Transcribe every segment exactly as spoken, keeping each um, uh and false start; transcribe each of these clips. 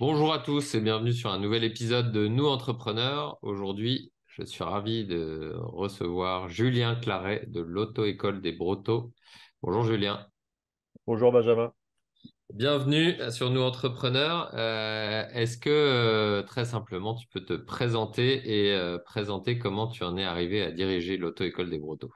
Bonjour à tous et bienvenue sur un nouvel épisode de Nous Entrepreneurs. Aujourd'hui, je suis ravi de recevoir Julien Claret de l'Auto-École des Brotteaux. Bonjour Julien, Bonjour Benjamin. bienvenue sur Nous Entrepreneurs. Euh, est-ce que euh, très simplement tu peux te présenter et euh, présenter comment tu en es arrivé à diriger l'Auto-École des Brotteaux?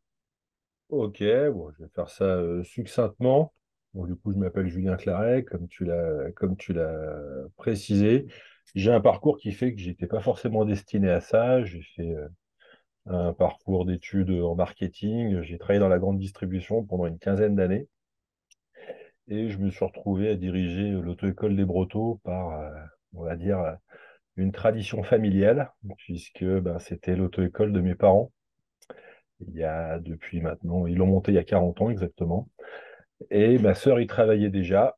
Ok, bon, je vais faire ça euh, succinctement. Bon, du coup, je m'appelle Julien Claret, comme tu l'as, comme tu l'as précisé. J'ai un parcours qui fait que j'étais pas forcément destiné à ça. J'ai fait euh, un parcours d'études en marketing. J'ai travaillé dans la grande distribution pendant une quinzaine d'années et je me suis retrouvé à diriger l'auto-école des Brotteaux par, euh, on va dire, euh, une tradition familiale, puisque ben, c'était l'auto-école de mes parents. Il y a depuis maintenant, ils l'ont monté il y a quarante ans exactement. Et ma sœur y travaillait déjà.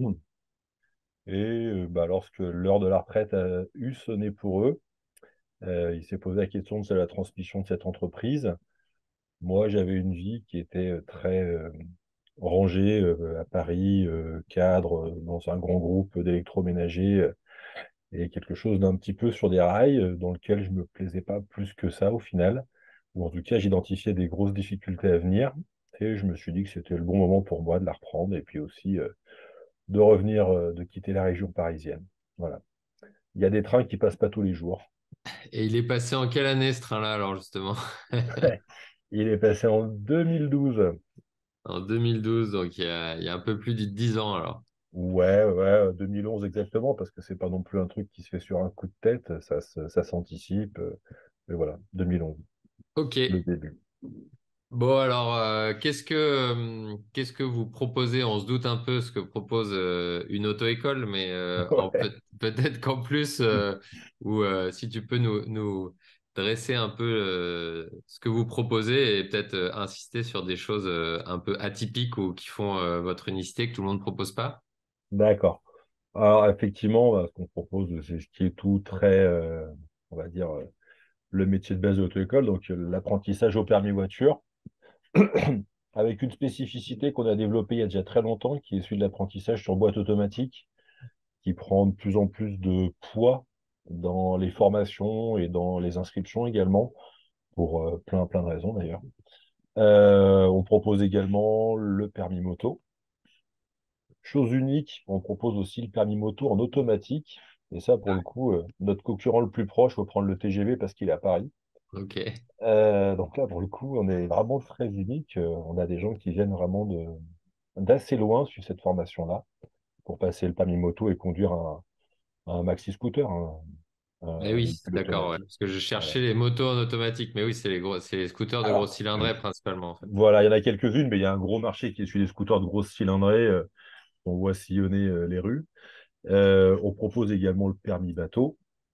Et euh, bah, lorsque l'heure de la retraite a eu sonné pour eux, euh, il s'est posé la question de la transmission de cette entreprise. Moi, j'avais une vie qui était euh, très euh, rangée euh, à Paris, euh, cadre euh, dans un grand groupe d'électroménager euh, et quelque chose d'un petit peu sur des rails euh, dans lequel je me plaisais pas plus que ça au final. Ou en tout cas, j'identifiais des grosses difficultés à venir. Et je me suis dit que c'était le bon moment pour moi de la reprendre et puis aussi euh, de revenir, euh, de quitter la région parisienne. Voilà. Il y a des trains qui passent pas tous les jours. Et il est passé en quelle année ce train-là alors justement? Il est passé en deux mille douze. En deux mille douze, donc il y a, il y a un peu plus de dix ans alors. Ouais, ouais, deux mille onze exactement, parce que c'est pas non plus un truc qui se fait sur un coup de tête, ça, se- ça s'anticipe. euh, Mais voilà, deux mille onze, Ok. le début. Bon, alors, euh, qu'est-ce que, euh, qu'est-ce que vous proposez? On se doute un peu ce que propose euh, une auto-école, mais euh, en Ouais. peut- peut-être qu'en plus, euh, ou euh, si tu peux nous, nous dresser un peu euh, ce que vous proposez et peut-être euh, insister sur des choses euh, un peu atypiques ou qui font euh, votre unicité que tout le monde ne propose pas. D'accord. Alors, effectivement, bah, ce qu'on propose, c'est ce qui est tout très, euh, on va dire, euh, le métier de base de l'auto-école, donc euh, l'apprentissage au permis voiture, avec une spécificité qu'on a développée il y a déjà très longtemps, qui est celui de l'apprentissage sur boîte automatique, qui prend de plus en plus de poids dans les formations et dans les inscriptions également, pour euh, plein, plein de raisons d'ailleurs. Euh, on propose également le permis moto. Chose unique, on propose aussi le permis moto en automatique. Et ça, pour le coup, euh, notre concurrent le plus proche, il faut prendre le T G V parce qu'il est à Paris. Ok. Euh, donc là, pour le coup, on est vraiment très unique. Euh, on a des gens qui viennent vraiment de d'assez loin sur cette formation-là pour passer le permis moto et conduire un, un maxi scooter, un, Eh un oui, véhicule d'accord, ouais. automatique. Parce que je Voilà. cherchais les motos en automatique, mais oui, c'est les gros, c'est les scooters de grosse Alors, cylindrée principalement en fait. voilà, il y en a quelques-unes, mais il y a un gros marché qui est celui des scooters de grosse cylindrée euh, qu'on voit sillonner euh, les rues. Euh, on propose également le permis bateau.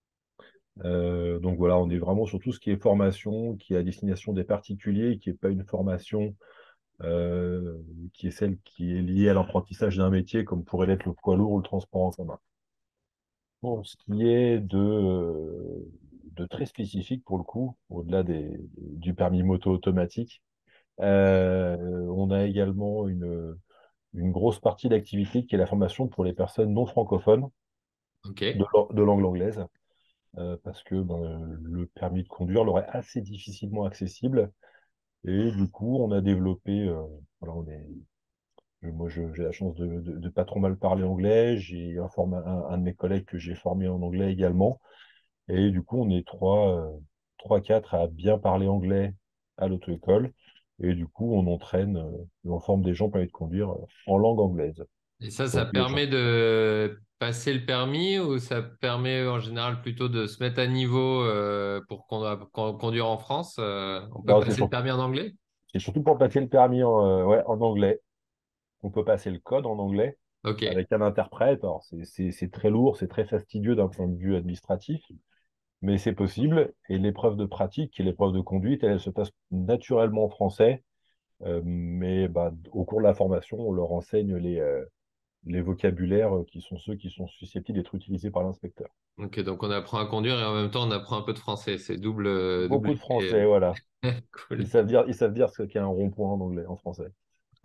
Euh, donc voilà, on est vraiment sur tout ce qui est formation, qui est à destination des particuliers, qui n'est pas une formation euh, qui est celle qui est liée à l'apprentissage d'un métier, comme pourrait l'être le poids lourd ou le transport en commun. Pour ce qui est de, euh, de très spécifique pour le coup, au-delà des, du permis moto automatique, euh, on a également une, une grosse partie d'activité qui est la formation pour les personnes non francophones Ok. de, lang- de langue anglaise, euh, parce que ben, le permis de conduire leur est assez difficilement accessible. Et du coup, on a développé, euh, voilà, on est, moi je- j'ai la chance de, de, de pas trop mal parler anglais, j'ai un, forma- un, un de mes collègues que j'ai formé en anglais également. Et du coup, on est trois, euh, trois, quatre à bien parler anglais à l'auto-école. Et du coup, on entraîne, euh, on forme des gens permis de conduire euh, en langue anglaise. Et ça, ça Donc, les gens. permet de passer le permis ou ça permet en général plutôt de se mettre à niveau euh, pour con- con- conduire en France? Euh, on peut Non, c'est passer le surtout, permis en anglais? c'est surtout pour passer le permis en, euh, ouais, en anglais. On peut passer le code en anglais Ok. avec un interprète. Alors, c'est c'est- c'est très lourd, c'est très fastidieux d'un point de vue administratif, mais c'est possible. Et l'épreuve de pratique, qui est l'épreuve de conduite, elle, elle se passe naturellement en français. Euh, mais bah, au cours de la formation, on leur enseigne les, euh, les vocabulaires euh, qui sont ceux qui sont susceptibles d'être utilisés par l'inspecteur. Ok, donc on apprend à conduire et en même temps on apprend un peu de français. C'est double, euh, double Beaucoup de effet. français, voilà. Ils Cool. savent dire, ils savent dire ce qu'est un rond-point en anglais, en français.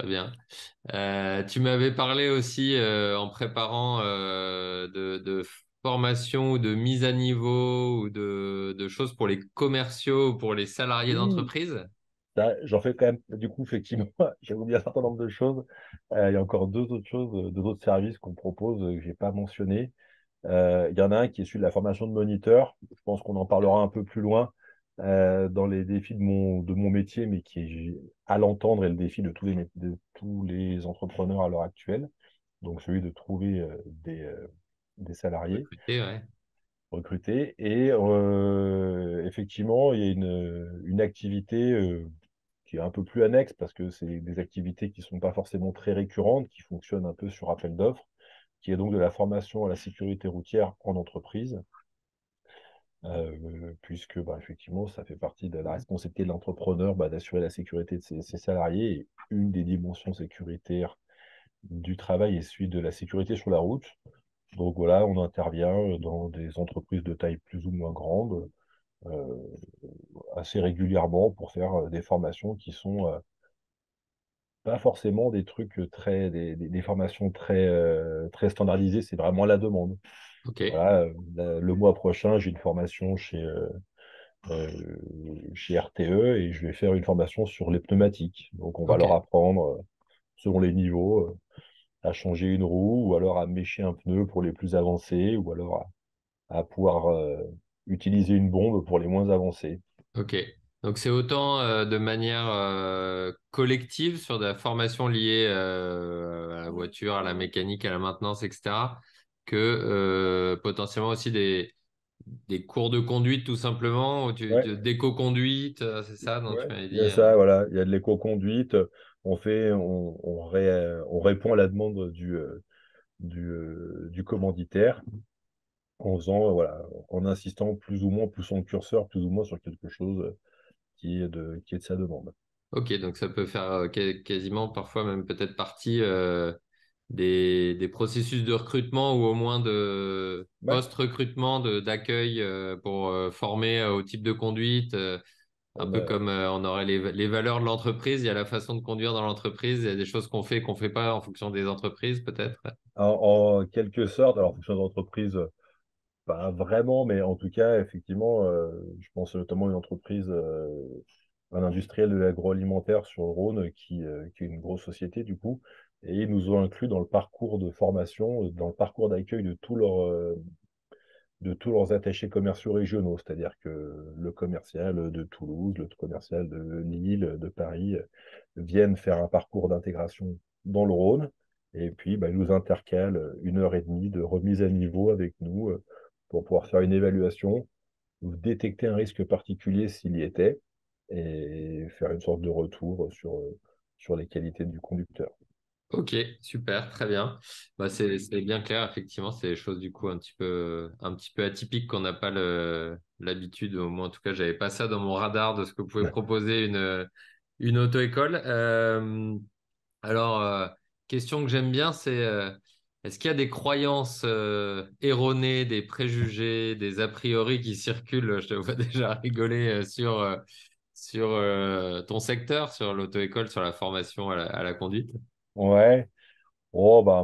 Très bien. Euh, tu m'avais parlé aussi euh, en préparant euh, de, de formation ou de mise à niveau ou de, de choses pour les commerciaux ou pour les salariés Oui, d'entreprise. ça, j'en fais quand même, du coup, effectivement, j'ai oublié un certain nombre de choses. Euh, il y a encore deux autres choses, euh, deux autres services qu'on propose euh, que j'ai pas mentionné. Euh, il y en a un qui est celui de la formation de moniteur. Je pense qu'on en parlera un peu plus loin euh, dans les défis de mon, de mon métier, mais qui est à l'entendre et le défi de tous les, de tous les entrepreneurs à l'heure actuelle. Donc celui de trouver euh, des, euh, des salariés Recruter, ouais. recrutés. Et euh, effectivement, il y a une, une activité euh, qui est un peu plus annexe parce que c'est des activités qui ne sont pas forcément très récurrentes, qui fonctionnent un peu sur appel d'offres, qui est donc de la formation à la sécurité routière en entreprise, euh, puisque bah, effectivement, ça fait partie de la responsabilité de l'entrepreneur bah, d'assurer la sécurité de ses, ses salariés. Et une des dimensions sécuritaires du travail est celui de la sécurité sur la route. Donc voilà, on intervient dans des entreprises de taille plus ou moins grande, euh, assez régulièrement pour faire euh, des formations qui sont euh, pas forcément des trucs très, des, des- des formations très, euh, très standardisées, c'est vraiment à la demande. Ok, Voilà, euh, la- le mois prochain, j'ai une formation chez, euh, euh, chez R T E et je vais faire une formation sur les pneumatiques. Donc on va ok, leur apprendre, euh, selon les niveaux, euh, à changer une roue ou alors à mécher un pneu pour les plus avancés ou alors à, à pouvoir euh, utiliser une bombe pour les moins avancés. ok. Donc c'est autant euh, de manière euh, collective sur de la formation liée euh, à la voiture, à la mécanique, à la maintenance, et cetera, que euh, potentiellement aussi des, des cours de conduite tout simplement, ou tu, Ouais, tu- d'éco-conduite, euh, c'est ça dont tu ouais, m'avais il y dit. a euh. ça, voilà, il y a de l'éco-conduite. On fait, on, on, ré- on répond à la demande du, euh, du, euh, du commanditaire en faisant, euh, voilà, en insistant plus ou moins, en poussant le curseur plus ou moins sur quelque chose qui est de, qui est de sa demande. Ok, donc ça peut faire euh, qua- quasiment parfois même peut-être partie euh, des, des processus de recrutement ou au moins de Ouais, post-recrutement, de, d'accueil euh, pour euh, former euh, au type de conduite. Euh, un on peu a, comme euh, on aurait les, les valeurs de l'entreprise, il y a la façon de conduire dans l'entreprise, il y a des choses qu'on fait qu'on fait pas en fonction des entreprises peut-être. en, en quelque sorte, alors en fonction de l'entreprise, pas vraiment, mais en tout cas, effectivement, euh, je pense notamment à une entreprise, euh, un industriel de l'agroalimentaire sur le Rhône, qui, euh, qui est une grosse société du coup, et ils nous ont inclus dans le parcours de formation, dans le parcours d'accueil de tous leurs, euh, de tous leurs attachés commerciaux régionaux, c'est-à-dire que le commercial de Toulouse, le commercial de Lille, de Paris, euh, viennent faire un parcours d'intégration dans le Rhône, et puis bah, ils nous intercalent une heure et demie de remise à niveau avec nous euh, pour pouvoir faire une évaluation, détecter un risque particulier s'il y était, et faire une sorte de retour sur, euh, sur les qualités du conducteur. Ok, super, très bien. Bah, c'est c'est bien clair, effectivement, c'est des choses du coup un petit peu un petit peu atypiques qu'on n'a pas le l'habitude, au moins en tout cas, j'avais pas ça dans mon radar de ce que pouvait proposer une une auto-école. Euh, alors, euh, question que j'aime bien, c'est euh, est-ce qu'il y a des croyances euh, erronées, des préjugés, des a priori qui circulent? Je te vois déjà rigoler euh, sur euh, sur euh, ton secteur, sur l'auto-école, sur la formation à la, à la conduite. Ouais, oh bah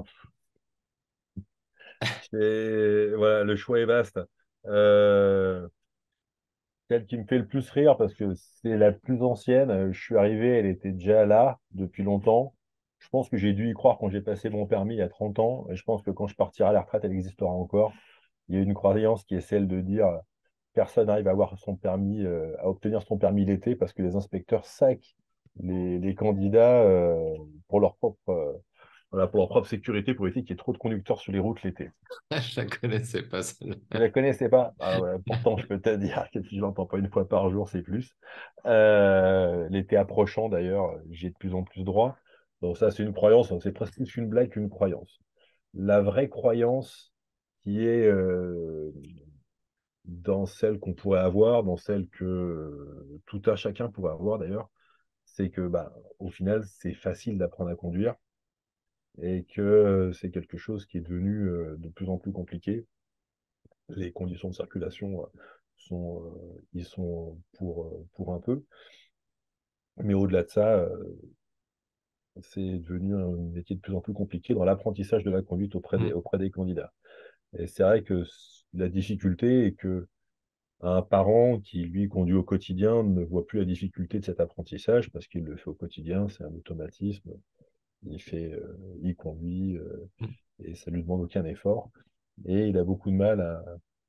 c'est voilà, le choix est vaste. Euh, Celle qui me fait le plus rire parce que c'est la plus ancienne. euh, Je suis arrivé, elle était déjà là depuis longtemps. Je pense que j'ai dû y croire quand j'ai passé mon permis il y a trente ans. Et je pense que quand je partirai à la retraite, elle existera encore. Il y a une croyance qui est celle de dire euh, personne n'arrive à avoir son permis, euh, à obtenir son permis l'été parce que les inspecteurs saquent les, les candidats euh, pour leur propre, euh, voilà, pour leur propre sécurité, pour éviter qu'il y ait trop de conducteurs sur les routes l'été. Je la connaissais pas, celle-là. Tu la connaissais pas? Ah ouais, pourtant, je peux te dire que si je l'entends pas une fois par jour, c'est plus. Euh, l'été approchant, d'ailleurs, j'ai de plus en plus droit. Donc ça, c'est une croyance, hein, c'est presque plus une blague qu'une croyance. La vraie croyance qui est euh, dans celle qu'on pourrait avoir, dans celle que euh, tout un chacun pourrait avoir d'ailleurs, c'est que bah, au final, c'est facile d'apprendre à conduire et que euh, c'est quelque chose qui est devenu euh, de plus en plus compliqué. Les conditions de circulation euh, sont, euh, ils sont pour, euh, pour un peu. Mais au-delà de ça, euh, c'est devenu un métier de plus en plus compliqué dans l'apprentissage de la conduite auprès des, Mm. auprès des candidats. Et c'est vrai que la difficulté est que un parent qui, lui, conduit au quotidien ne voit plus la difficulté de cet apprentissage parce qu'il le fait au quotidien, c'est un automatisme. Il fait, euh, il conduit euh, Mm. et ça lui demande aucun effort. Et il a beaucoup de mal à,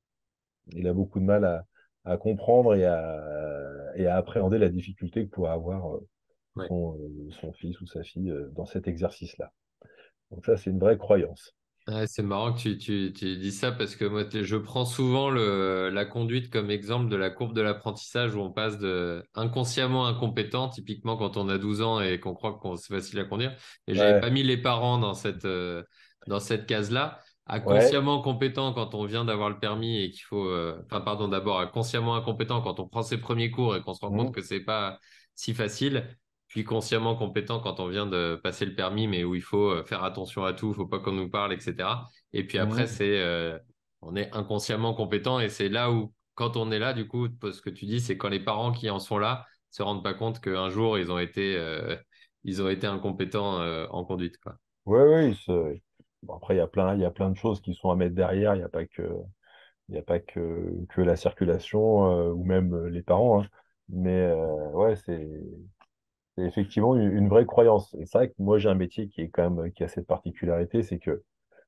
il a beaucoup de mal à, à comprendre et à, et à appréhender la difficulté que pourrait avoir euh, Ouais. son, euh, son fils ou sa fille euh, dans cet exercice-là. Donc ça, c'est une vraie croyance. Ouais, c'est marrant que tu, tu, tu dis ça parce que moi, t- je prends souvent le, la conduite comme exemple de la courbe de l'apprentissage où on passe de inconsciemment incompétent, typiquement quand on a douze ans et qu'on croit qu'on c'est facile à conduire. Et j'avais Ouais, pas mis les parents dans cette, euh, dans cette case-là. À ouais, consciemment compétent quand on vient d'avoir le permis et qu'il faut, euh, enfin, pardon, d'abord à consciemment incompétent quand on prend ses premiers cours et qu'on se rend compte mmh, que c'est pas si facile. Puis consciemment compétent quand on vient de passer le permis, mais où il faut euh, faire attention à tout, il faut pas qu'on nous parle, et cetera. Et puis après, mmh. c'est euh, on est inconsciemment compétent et c'est là où, quand on est là, du coup, ce que tu dis, c'est quand les parents qui en sont là se rendent pas compte qu'un jour ils ont été euh, ils ont été incompétents euh, en conduite, quoi. Ouais, ouais, c'est- bon, après, il y a plein, il y a plein de choses qui sont à mettre derrière. Il n'y a pas que, il y a pas que, que la circulation euh, ou même euh, les parents, hein. Mais euh, ouais, c'est c'est effectivement une, une vraie croyance. Et c'est vrai que moi, j'ai un métier qui est quand même, qui a cette particularité, c'est que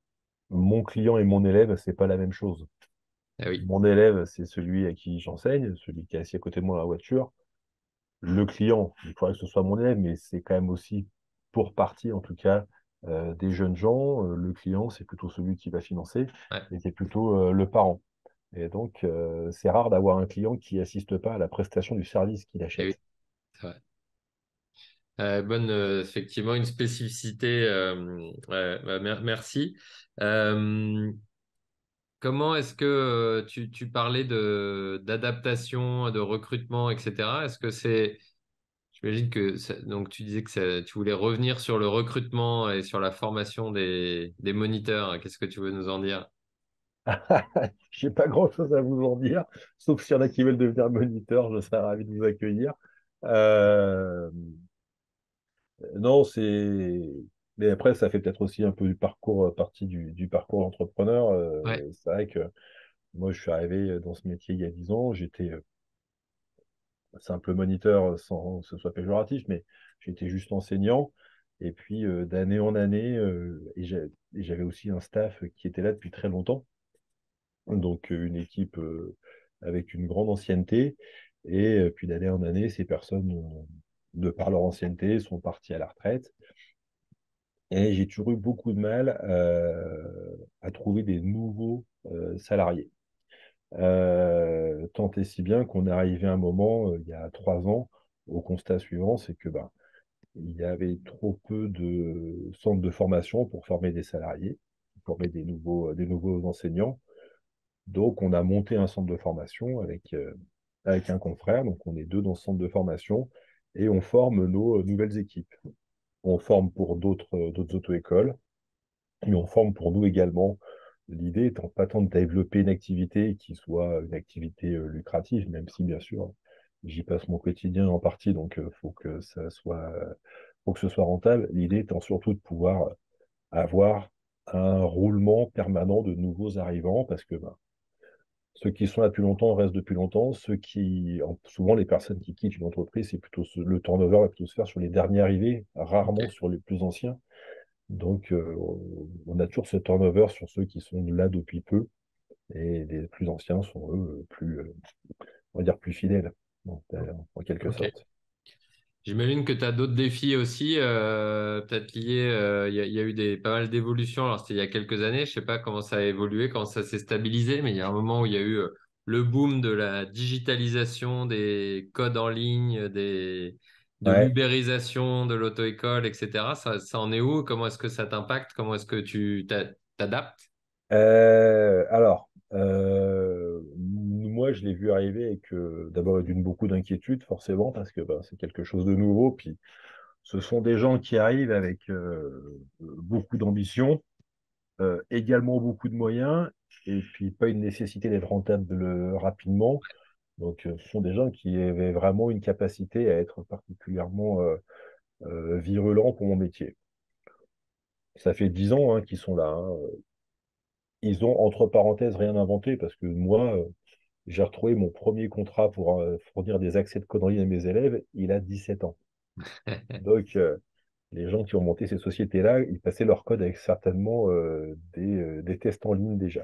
mon client et mon élève, c'est pas la même chose. Ah oui, Mon élève, c'est celui à qui j'enseigne, celui qui est assis à côté de moi dans la voiture. Le client, il faudrait que ce soit mon élève, mais c'est quand même aussi pour partie, en tout cas, euh, des jeunes gens. Euh, le client, c'est plutôt celui qui va financer ouais, et c'est plutôt euh, le parent. Et donc, euh, c'est rare d'avoir un client qui assiste pas à la prestation du service qu'il eh oui, achète. c'est vrai. Euh, bonne, euh, effectivement, une spécificité. Euh, ouais, bah, mer- merci. Euh, Comment est-ce que euh, tu, tu parlais de d'adaptation, de recrutement, et cetera. Est-ce que c'est, j'imagine que ça- donc tu disais que ça- tu voulais revenir sur le recrutement et sur la formation des, des moniteurs. Qu'est-ce que tu veux nous en dire? J'ai pas grand-chose à vous en dire, sauf s'il y en a qui veulent devenir moniteur, je serais ravi de vous accueillir. Euh, non, c'est. Mais après, ça fait peut-être aussi un peu du parcours, euh, partie du, du parcours d'entrepreneur. Ouais, Euh, c'est vrai que moi, je suis arrivé dans ce métier il y a dix ans. J'étais euh, simple moniteur sans que ce soit péjoratif, mais j'étais juste enseignant. Et puis, euh, d'année en année, euh, et j'ai- et j'avais aussi un staff qui était là depuis très longtemps. Donc, euh, une équipe euh, avec une grande ancienneté. Et euh, puis, d'année en année, ces personnes, euh, de par leur ancienneté, sont parties à la retraite. Et j'ai toujours eu beaucoup de mal euh, à trouver des nouveaux euh, salariés. Euh, tant et si bien qu'on est arrivé à un moment, euh, il y a trois ans, au constat suivant, c'est que ben, il y avait trop peu de centres de formation pour former des salariés, pour former des nouveaux, des nouveaux enseignants. Donc, on a monté un centre de formation avec, euh, avec un confrère. Donc, on est deux dans ce centre de formation et on forme nos euh, nouvelles équipes. On forme pour d'autres euh, d'autres auto-écoles, mais on forme pour nous également. L'idée étant pas tant de développer une activité qui soit une activité euh, lucrative, même si bien sûr j'y passe mon quotidien en partie, donc il faut que ça soit, euh, faut que ce soit rentable. L'idée étant surtout de pouvoir avoir un roulement permanent de nouveaux arrivants, parce que ben, ceux qui sont là depuis longtemps restent depuis longtemps. Ceux qui, en- souvent les personnes qui quittent une entreprise, c'est plutôt ce- le turnover va plutôt se faire sur les derniers arrivés, rarement ok. sur les plus anciens. Donc, euh, on a toujours ce turnover sur ceux qui sont là depuis peu, et les plus anciens sont eux plus, euh, on va dire plus fidèles, donc, euh, en quelque Ok. sorte. J'imagine que tu as d'autres défis aussi, euh, peut-être liés. euh, Il y, a il y a eu des, pas mal d'évolutions. Alors, c'était il y a quelques années. Je sais pas comment ça a évolué, comment ça s'est stabilisé, mais il y a un moment où il y a eu euh, le boom de la digitalisation des codes en ligne, des, de Ouais. l'ubérisation de l'auto-école, et cetera. Ça, ça en est où? Comment est-ce que ça t'impacte? Comment est-ce que tu t'a- t'adaptes? Euh, alors, euh, moi, je l'ai vu arriver avec euh, d'abord d'une beaucoup d'inquiétude, forcément, parce que ben, c'est quelque chose de nouveau. Puis, ce sont des gens qui arrivent avec euh, beaucoup d'ambition, euh, également beaucoup de moyens, et puis pas une nécessité d'être rentable euh, rapidement. Donc, euh, ce sont des gens qui avaient vraiment une capacité à être particulièrement euh, euh, virulents pour mon métier. Ça fait dix ans hein, qu'ils sont là, hein. Ils ont, entre parenthèses, rien inventé parce que moi, euh, j'ai retrouvé mon premier contrat pour euh, fournir des accès de conneries à mes élèves, il a dix-sept ans. Donc, euh, les gens qui ont monté ces sociétés-là, ils passaient leur code avec certainement euh, des, euh, des tests en ligne déjà.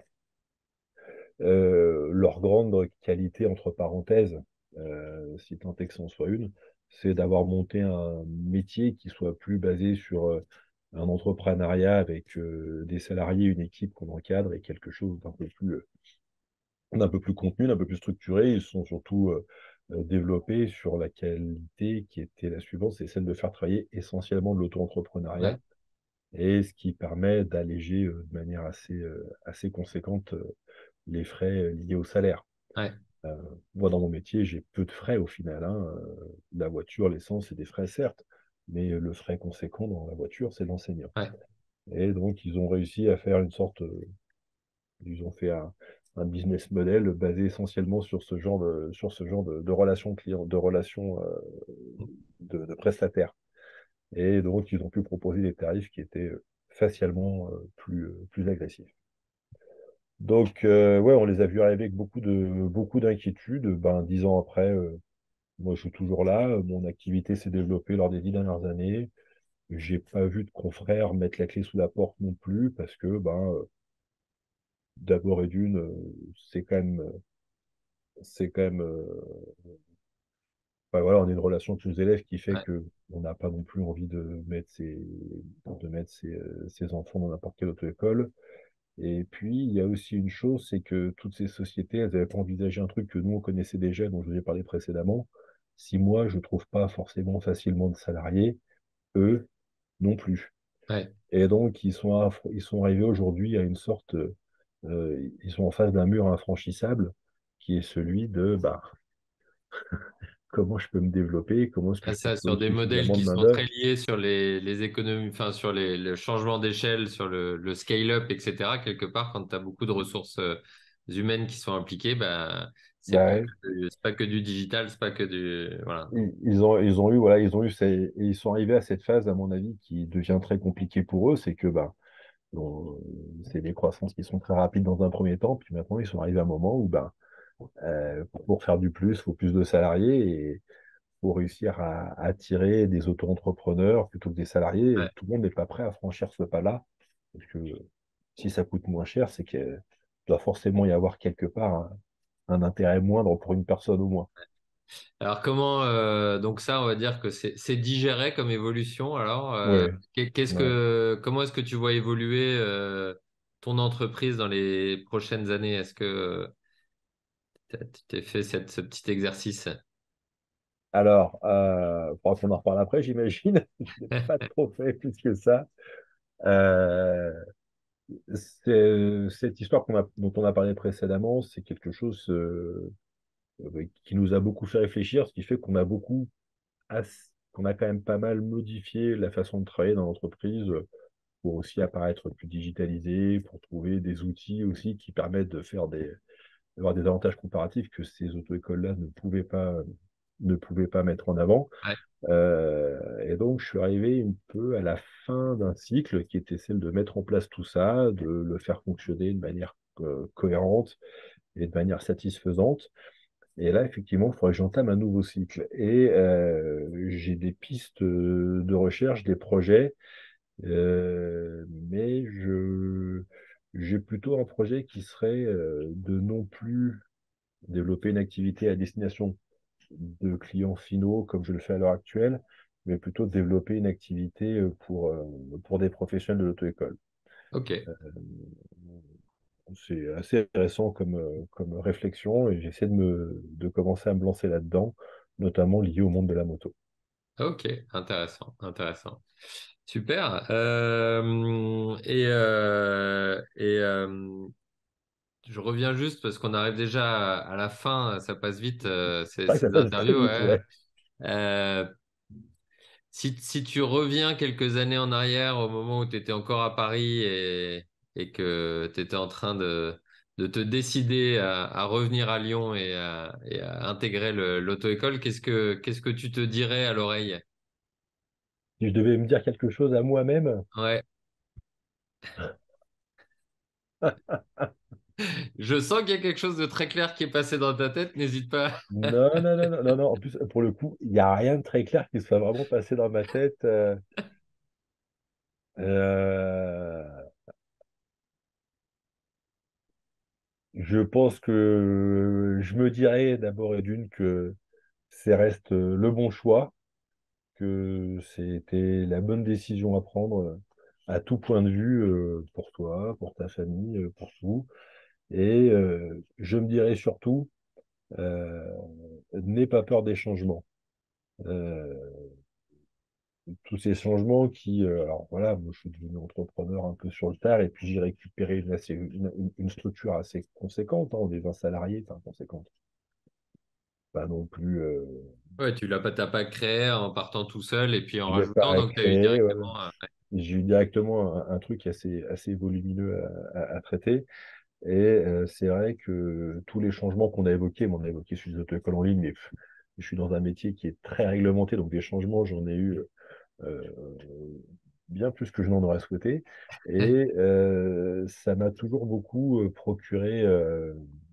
Euh, leur grande qualité, entre parenthèses, euh, si tant est que c'en soit une, c'est d'avoir monté un métier qui soit plus basé sur euh, un entrepreneuriat avec euh, des salariés, une équipe qu'on encadre et quelque chose d'un peu plus, euh, d'un peu plus contenu, d'un peu plus structuré. Ils sont surtout euh, euh, développés sur la qualité qui était la suivante, c'est celle de faire travailler essentiellement de Ouais, l'auto-entrepreneuriat et ce qui permet d'alléger euh, de manière assez, euh, assez conséquente euh, les frais euh, liés au salaire. ouais, Euh, Moi, dans mon métier, j'ai peu de frais au final, hein. Euh, La voiture, l'essence, c'est des frais, certes, mais le frais conséquent dans la voiture, c'est l'enseignant. ouais, Et donc, ils ont réussi à faire une sorte, euh, ils ont fait un, un business model basé essentiellement sur ce genre de, sur ce genre de, de relations clients, de relations euh, de, de prestataires. Et donc, ils ont pu proposer des tarifs qui étaient euh, facialement euh, plus, euh, plus agressifs. Donc, euh, ouais, on les a vus arriver avec beaucoup de, beaucoup d'inquiétudes. Ben, dix ans après, euh, moi, je suis toujours là. Mon activité s'est développée lors des dix dernières années. J'ai pas vu de confrères mettre la clé sous la porte non plus parce que, ben, euh, d'abord et d'une, euh, c'est quand même, c'est quand même, euh, enfin, voilà, on a une relation avec nos élèves qui fait ouais, que on n'a pas non plus envie de mettre ses, de mettre ses, euh, ses enfants dans n'importe quelle auto-école. Et puis, il y a aussi une chose, c'est que toutes ces sociétés, elles n'avaient pas envisagé un truc que nous, on connaissait déjà, dont je vous ai parlé précédemment. Si moi, je ne trouve pas forcément facilement de salariés, eux non plus. ouais. Et donc, ils sont, aff- ils sont arrivés aujourd'hui à une sorte, euh, ils sont en face d'un mur infranchissable, qui est celui de, bah, comment je peux me développer, comment est-ce que Ah, je peux ça, trouver sur des modèles suffisamment de qui sont très main-d'œuvre. liés sur les, les économies, enfin, sur les, le changement d'échelle, sur le, le scale-up, et cetera. Quelque part, quand tu as beaucoup de ressources euh, humaines qui sont impliquées, bah, c'est pas Bah, que du, c'est pas que du digital, c'est pas que du, voilà. ils, ils ont, ils ont eu, voilà, ils ont eu ces- et ils sont arrivés à cette phase, à mon avis, qui devient très compliquée pour eux, c'est que, bah, bon, c'est des croissances qui sont très rapides dans un premier temps, puis maintenant, ils sont arrivés à un moment où, ben, euh, pour faire du plus, il faut plus de salariés, et pour réussir à, à attirer des auto-entrepreneurs plutôt que des salariés, Ouais. tout le monde n'est pas prêt à franchir ce pas-là, parce que si ça coûte moins cher, c'est qu'il doit forcément y avoir quelque part un, un intérêt moindre pour une personne au moins. Alors comment euh, donc ça on va dire que c'est c'est digéré comme évolution alors euh, Ouais, qu'est- qu'est-ce ouais. que comment est-ce que tu vois évoluer euh, ton entreprise dans les prochaines années? Est-ce que tu t'es fait cette, ce petit exercice? Alors, euh, faudra qu'on en reparle après, j'imagine. Je n'ai pas trop fait plus que ça. Euh, c'est- cette histoire qu'on a, dont on a parlé précédemment, c'est quelque chose euh, euh, qui nous a beaucoup fait réfléchir, ce qui fait qu'on a beaucoup, ass- qu'on a quand même pas mal modifié la façon de travailler dans l'entreprise euh, pour aussi apparaître plus digitalisé, pour trouver des outils aussi qui permettent de faire des, d'avoir des avantages comparatifs que ces auto-écoles-là ne pouvaient pas, ne pouvaient pas mettre en avant. Ouais, Euh, et donc, je suis arrivé un peu à la fin d'un cycle qui était celle de mettre en place tout ça, de le faire fonctionner de manière euh, cohérente et de manière satisfaisante. Et là, effectivement, il faudrait que j'entame un nouveau cycle. Et euh, j'ai des pistes euh, de recherche, des projets, euh, mais je, j'ai plutôt un projet qui serait euh, de non plus développer une activité à destination de clients finaux comme je le fais à l'heure actuelle, mais plutôt de développer une activité euh, pour, euh, pour des professionnels de l'auto-école. ok, C'est assez intéressant comme, euh, comme réflexion et j'essaie de, me, de commencer à me lancer là-dedans, notamment lié au monde de la moto. ok, intéressant, intéressant. Super. Euh, et euh, et euh, je reviens juste parce qu'on arrive déjà à, à la fin, ça passe vite euh, C'est ces, vrai que ça ces passe très interviews. vite, Ouais. ouais. Euh, Si, si tu reviens quelques années en arrière, au moment où tu étais encore à Paris et, et que tu étais en train de, de te décider à, à revenir à Lyon et à, et à intégrer le- l'auto-école, qu'est-ce que, qu'est-ce que tu te dirais à l'oreille? Si je devais me dire quelque chose à moi-même, Ouais. Je sens qu'il y a quelque chose de très clair qui est passé dans ta tête, n'hésite pas. non, non, non, non, non, non. En plus, pour le coup, il n'y a rien de très clair qui soit vraiment passé dans ma tête. euh, euh, je pense que je me dirais d'abord et d'une que c'est reste le bon choix, que c'était la bonne décision à prendre euh, à tout point de vue euh, pour toi, pour ta famille, euh, pour tout. Et euh, je me dirais surtout, euh, n'aie pas peur des changements. Euh, tous ces changements qui, euh, alors voilà, moi je suis devenu entrepreneur un peu sur le tard et puis j'ai récupéré une, assez- une, une- une structure assez conséquente, hein, on est vingt salariés, enfin conséquente, pas non plus, euh, Ouais, tu l'as pas, t'as pas créé en partant tout seul et puis en je l'ai rajoutant, pas donc tu as eu créé, voilà. directement. euh, J'ai eu directement un, un truc assez, assez volumineux à, à- à traiter. Et euh, c'est vrai que tous les changements qu'on a évoqués, bon, on a évoqué sur les auto-écoles en ligne, mais pff, je suis dans un métier qui est très réglementé, donc des changements, j'en ai eu euh, bien plus que je n'en aurais souhaité. Et euh, ça m'a toujours beaucoup euh, procuré euh,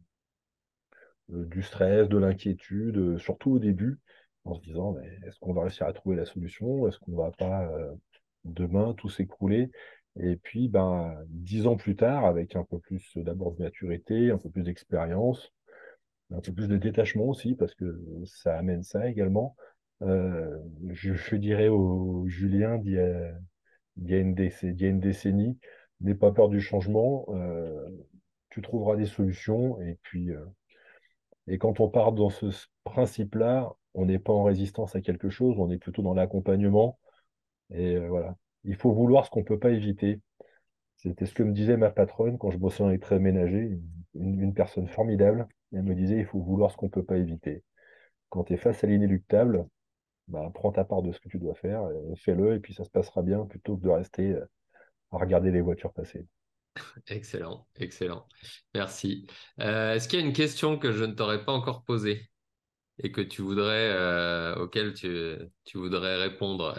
euh, du stress, de l'inquiétude, euh, surtout au début, en se disant, mais est-ce qu'on va réussir à trouver la solution? Est-ce qu'on va pas euh, demain tout s'écrouler? Et puis, ben, dix ans plus tard, avec un peu plus d'abord de maturité, un peu plus d'expérience, un peu plus de détachement aussi, parce que ça amène ça également. Euh, je, je dirais au Julien d'il y a, d'il y a une décennie, d'il y a une décennie, n'aie pas peur du changement, euh, tu trouveras des solutions. Et puis, euh, et quand on part dans ce s- principe-là, on n'est pas en résistance à quelque chose, on est plutôt dans l'accompagnement. Et euh, voilà, il faut vouloir ce qu'on ne peut pas éviter. C'était ce que me disait ma patronne quand je bossais dans les traits ménagers, une, une personne formidable. Elle me disait, il faut vouloir ce qu'on ne peut pas éviter. Quand tu es face à l'inéluctable, bah, prends ta part de ce que tu dois faire, et fais-le, et puis ça se passera bien, plutôt que de rester euh, à regarder les voitures passer. Excellent, excellent. Merci. Euh, est-ce qu'il y a une question que je ne t'aurais pas encore posée et que tu voudrais, euh, auquel tu, tu voudrais répondre?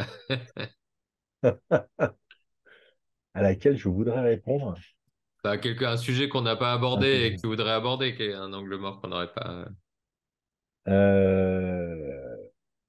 À laquelle je voudrais répondre. Bah, quelque, un sujet qu'on n'a pas abordé et que Ok. tu voudrais aborder, qui est un angle mort qu'on n'aurait pas. Euh,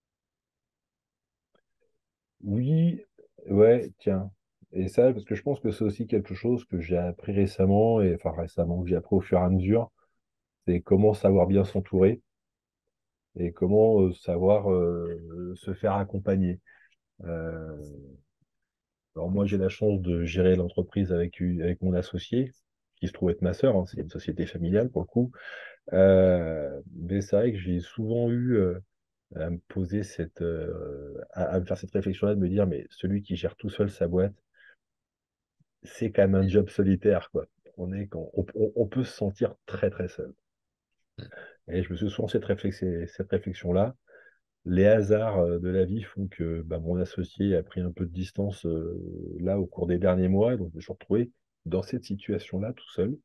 Oui, ouais, tiens. Et ça, parce que je pense que c'est aussi quelque chose que j'ai appris récemment, et enfin récemment, que j'ai appris au fur et à mesure, c'est comment savoir bien s'entourer et comment euh, savoir euh, se faire accompagner. Euh, alors moi, j'ai la chance de gérer l'entreprise avec, une- avec mon associé, qui se trouve être ma sœur, hein, c'est une société familiale pour le coup. Euh, mais c'est vrai que j'ai souvent eu euh, à me poser cette, euh, à, à me faire cette réflexion-là, de me dire, mais celui qui gère tout seul sa boîte, c'est quand même un job solitaire, quoi. On est, quand, on, on- on peut se sentir très, très seul. Et je me suis souvent cette réflexion, cette réflexion-là. Les hasards euh, de la vie font que bah, mon associé a pris un peu de distance euh, là au cours des derniers mois. Donc, je me suis retrouvé dans cette situation-là tout seul.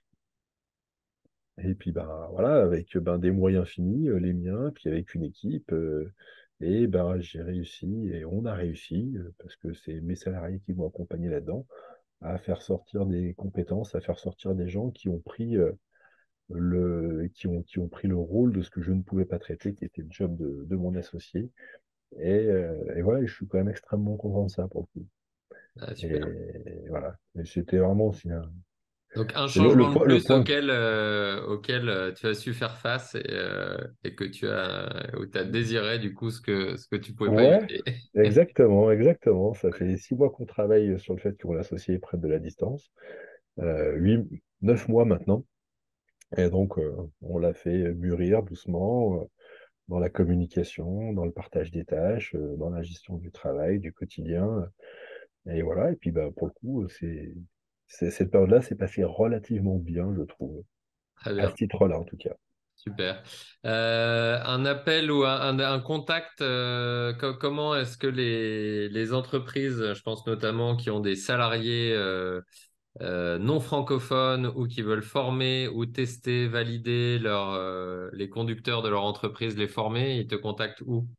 Et puis, ben voilà, avec ben, des moyens finis, euh, les miens, puis avec une équipe. euh, et ben, j'ai réussi, et on a réussi, euh, parce que c'est mes salariés qui m'ont accompagné là-dedans, à faire sortir des compétences, à faire sortir des gens qui ont pris euh, le, qui ont, qui ont pris le rôle de ce que je ne pouvais pas traiter, qui était le job de, de mon associé. Et, euh, et voilà, je suis quand même extrêmement content de ça pour le coup. Ah, Et, super. et voilà. Et c'était vraiment aussi un- Donc, un c'est le, le changement de point, le plus point. auquel, euh, auquel euh, tu as su faire face et, euh, et que tu as, où tu as désiré du coup ce que, ce que tu pouvais pas Ouais, éviter. exactement, exactement. Ça fait six mois qu'on travaille sur le fait que mon associé prenne de la distance. Euh, huit, neuf mois maintenant. Et donc, euh, on l'a fait mûrir doucement, euh, dans la communication, dans le partage des tâches, euh, dans la gestion du travail, du quotidien. Et voilà, et puis bah, pour le coup, c'est, c'est- cette période-là s'est passée relativement bien, je trouve, Très à ce bien. titre-là en tout cas. Super. Euh, un appel ou un, un- un contact, euh, co- comment est-ce que les, les entreprises, je pense notamment qui ont des salariés euh, euh, non francophones ou qui veulent former ou tester, valider leur, euh, les conducteurs de leur entreprise, les former, ils te contactent où?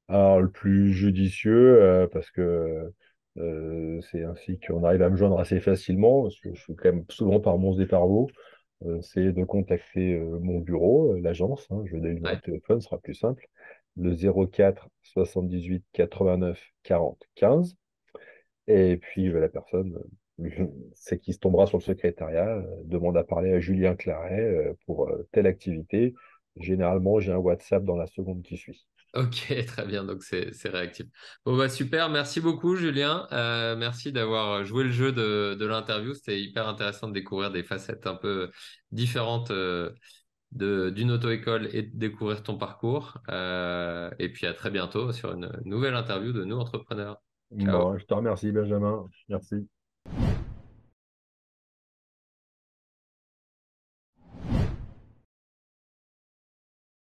Alors, le plus judicieux, euh, parce que euh, c'est ainsi qu'on arrive à me joindre assez facilement, parce que je suis quand même souvent par Mons et par Vaux, euh, c'est de contacter euh, mon bureau, euh, l'agence, hein, je vais donner le numéro Ouais. de téléphone, ce sera plus simple, le zéro quatre soixante-dix-huit quatre-vingt-neuf quarante quinze. Et puis euh, la personne, euh, c'est qui se tombera sur le secrétariat, euh, demande à parler à Julien Claret euh, pour euh, telle activité. Généralement, j'ai un WhatsApp dans la seconde qui suit. Ok, très bien, donc c'est c'est réactif. Bon bah super, merci beaucoup Julien. Euh, merci d'avoir joué le jeu de, de l'interview. C'était hyper intéressant de découvrir des facettes un peu différentes euh, de, d'une auto-école et de découvrir ton parcours. Euh, et puis à très bientôt sur une nouvelle interview de nous entrepreneurs. Ciao. Bon, je te remercie, Benjamin. Merci.